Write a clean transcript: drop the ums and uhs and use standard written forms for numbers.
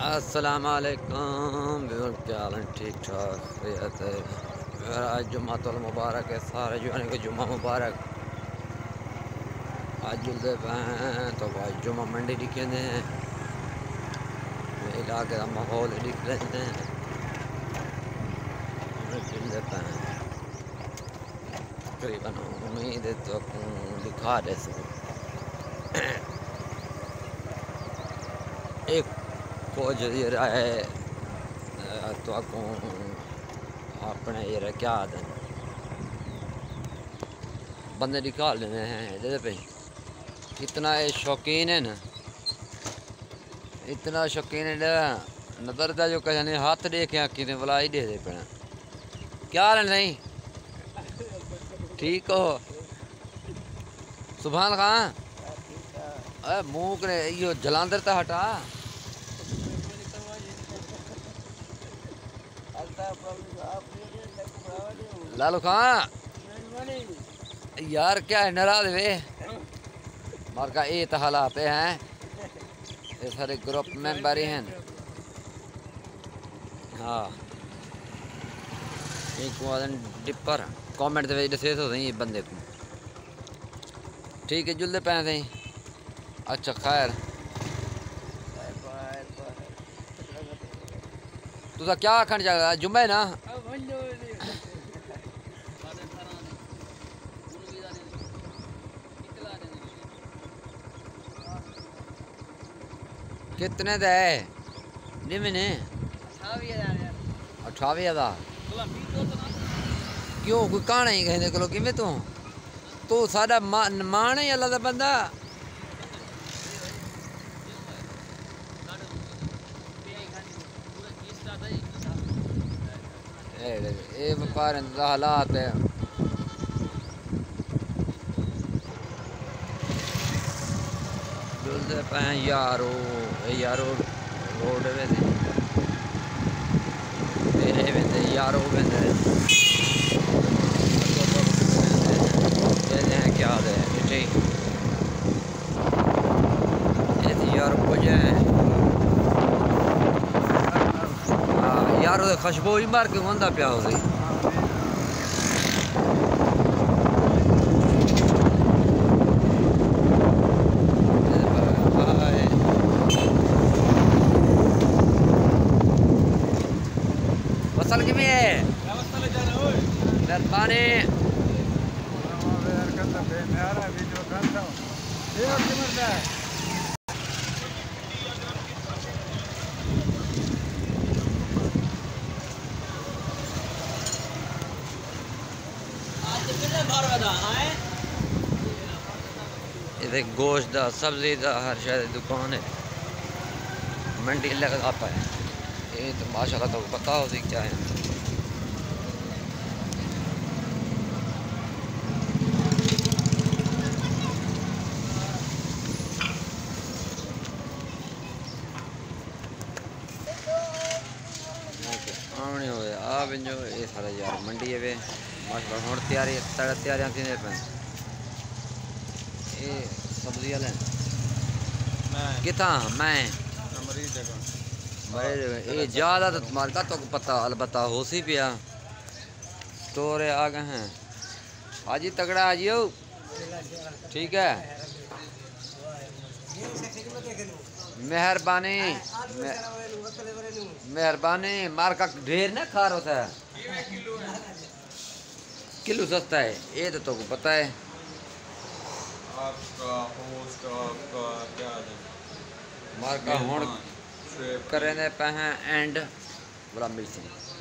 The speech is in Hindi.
अस्सलाम वालेकुम। क्या हाल है? ठीक ठाक खैरियत है। आज जुम्मतुल मुबारक है, सारे जो को जुम्मा मुबारक। आज जुलते हैं तो आज जुम्मा मंडी दिखे हैं, इलाके का माहौल दिख लेते हैं। जुलते हैं तकरीबन उम्मीद है तो दिखा दे एक को जरिए है तो अपने ये क्या आदत बंदे निकाल लेने हैं जैसे पे इतना ये शौकीन है ना, इतना शौकीन है नजर का जो कहने हाथ देखे आखी ने बुलाई दे दे पे क्या हाल है? नहीं ठीक हो? सुभान खां मुँह ने यो जलांधर तो हटा लालू खां यार क्या है नाराज वे मार का ये तो हालात हैं, ये सारे ग्रुप मेंबर ही हैं। हाँ एक डिपर कमेंट दे दसे तो सही बंदे को ठीक है जुलते पै थे। अच्छा खैर तुसा क्या आखन जाएगा जुम्मे ना कितने दे निमने 28,000 क्यों कोई कहाना ही कहने को कि तू साडा मान है अल्लाह दा बंदा ये व्यापार का हालात है। यारो यारो रोड मेरे वेंदे यारो वेंदे हैं क्या है मिठी यार कुछ यार खुशबू ही मार के होंदा पिया हो सही वसल की भी है दरबाने इधर गोश्त दा सब्जी दा हर शायद दुकान है, मंडी लगा पाए ये तो माशाल्लाह तो बताओ सी क्या है। आने हो आप जो ये सारा यार मंडी है वे माशाल्लाह हुण तैयारियां थी पे ये सब्जी वाले कितना मैं ये ज़्यादा तो तुम्हारे का तो पता अलबत्ता हो सी पिया स्टोर आ गए हैं आज ही तगड़ा आज यो ठीक है मेहरबानी मेहरबानी मार का ढेर ना खा रहा था किलो सस्ता है ये तो तुमको पता है। आपका होस्ट आपका क्या है मार का होड़ करें पे हैं एंड बड़ा मिल